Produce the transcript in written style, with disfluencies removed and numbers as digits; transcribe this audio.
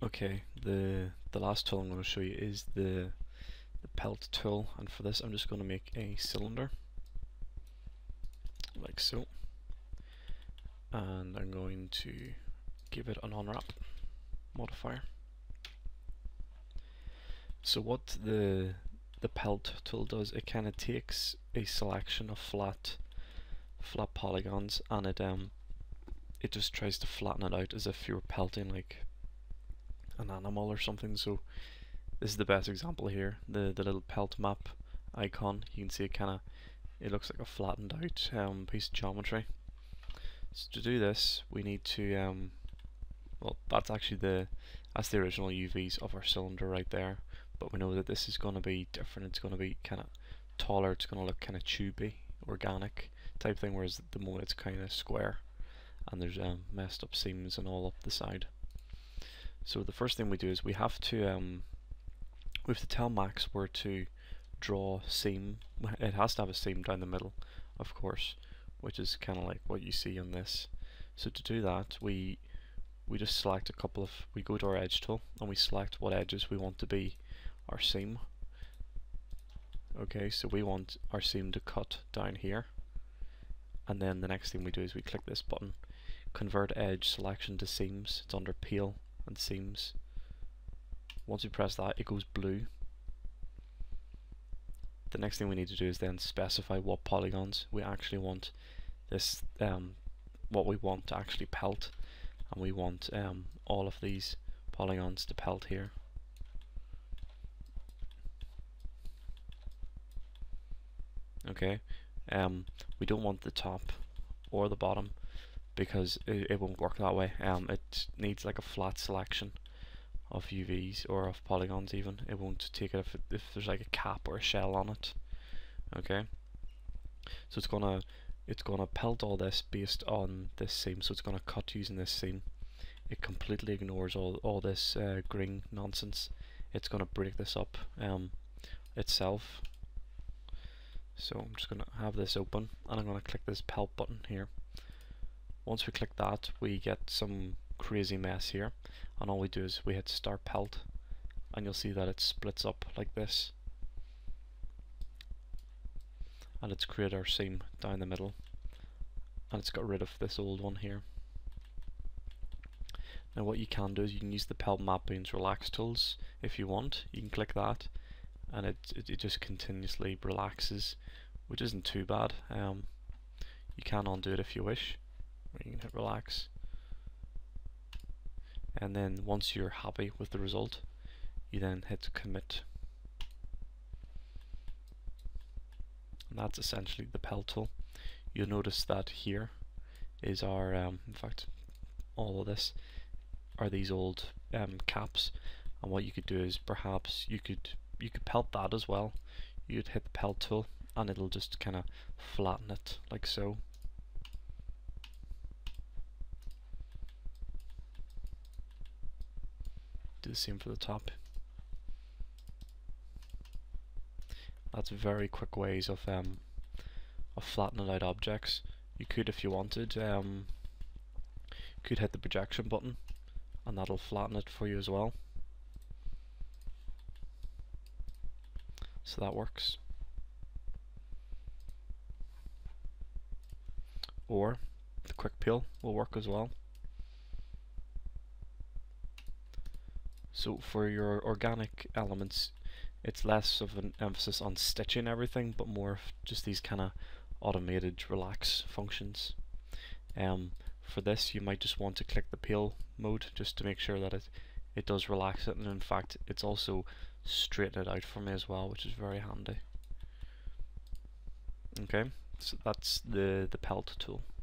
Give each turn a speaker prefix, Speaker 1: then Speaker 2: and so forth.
Speaker 1: Okay, the last tool I'm going to show you is the pelt tool, and for this I'm just going to make a cylinder like so, and I'm going to give it an unwrap modifier. So what the pelt tool does, it kind of takes a selection of flat polygons, and it just tries to flatten it out as if you were pelting like an animal or something. So this is the best example here. The little pelt map icon, you can see it looks like a flattened out piece of geometry. So to do this, we need to well, that's actually the original UVs of our cylinder right there. But we know that this is going to be different. It's going to be kind of taller. It's going to look kind of tubey, organic type thing. Whereas at the moment it's kind of square, and there's messed up seams and all up the side. So the first thing we do is we have to tell Max where to draw seam. It has to have a seam down the middle, of course, which is kind of like what you see on this. So to do that, we just select we go to our edge tool and we select what edges we want to be our seam. Okay, so we want our seam to cut down here, and then the next thing we do is we click this button, convert edge selection to seams. It's under peel and seams. Once we press that, it goes blue. The next thing we need to do is then specify what polygons we actually want this what we want to actually pelt, and we want all of these polygons to pelt here. Okay, we don't want the top or the bottom because it won't work that way. It needs like a flat selection of UVs or of polygons even. It won't take it if there's like a cap or a shell on it. Okay, so it's gonna pelt all this based on this seam. So it's gonna cut using this seam. It completely ignores all this green nonsense. It's gonna break this up itself. So I'm just gonna have this open, and I'm gonna click this pelt button here. Once we click that, we get some crazy mess here, and all we do is we hit start pelt, and you'll see that it splits up like this, and it's created our seam down the middle, and it's got rid of this old one here. Now what you can do is you can use the pelt mapping's relax tools if you want. You can click that, and it just continuously relaxes, which isn't too bad. You can undo it if you wish, or you can hit relax. And then once you're happy with the result, you then hit commit. And that's essentially the pelt tool. You'll notice that here is our, in fact, all of this are these old caps. And what you could do is perhaps you could pelt that as well. You'd hit the pelt tool and it'll just kind of flatten it like so. Do the same for the top. That's very quick ways of flattening out objects. You could, if you wanted, could hit the projection button and that'll flatten it for you as well. So that works. Or the quick peel will work as well. So for your organic elements, it's less of an emphasis on stitching everything, but more of just these kind of automated relax functions. For this, you might just want to click the peel mode just to make sure that it does relax it, and in fact it's also straighten it out for me as well, which is very handy. Okay, so that's the pelt tool.